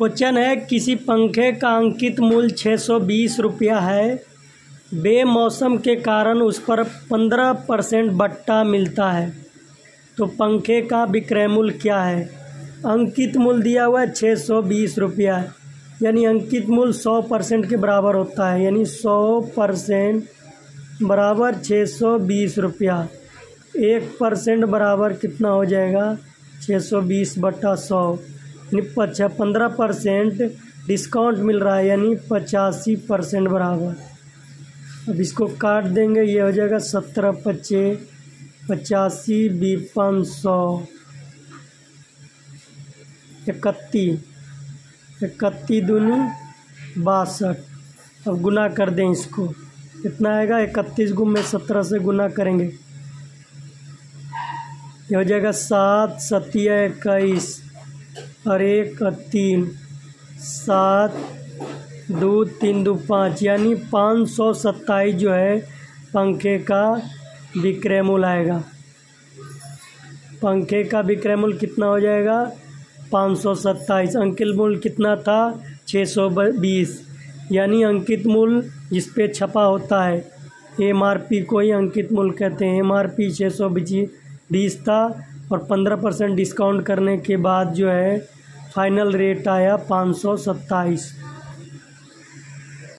Question है, किसी पंखे का अंकित मूल्य 620 रुपया है। बेमौसम के कारण उस पर 15% बट्टा मिलता है, तो पंखे का विक्रय मूल्य क्या है। अंकित मूल्य दिया हुआ है 620 रुपया, यानी अंकित मूल्य 100% के बराबर होता है, यानी 100% बराबर 620 रुपया। 1% बराबर कितना हो जाएगा, 620/100, यानी 15% डिस्काउंट मिल रहा है, यानी 85% बराबर। अब इसको काट देंगे, ये हो जाएगा 17×5 85 भी 500 31 दूनी 62। अब गुना कर दें इसको, कितना आएगा, 31 गुना 17 से गुना करेंगे, ये हो जाएगा 7 7 21 और 1 3 7 2 3 2 5, यानी 527 जो है पंखे का विक्रय मूल्य आएगा। पंखे का विक्रय मूल्य कितना हो जाएगा, 527। अंकित मूल्य कितना था, 620, यानी अंकित मूल्य जिस पे छपा होता है MRP को ही अंकित मूल्य कहते हैं। MRP 620 था और 15% डिस्काउंट करने के बाद जो है फाइनल रेट आया 527।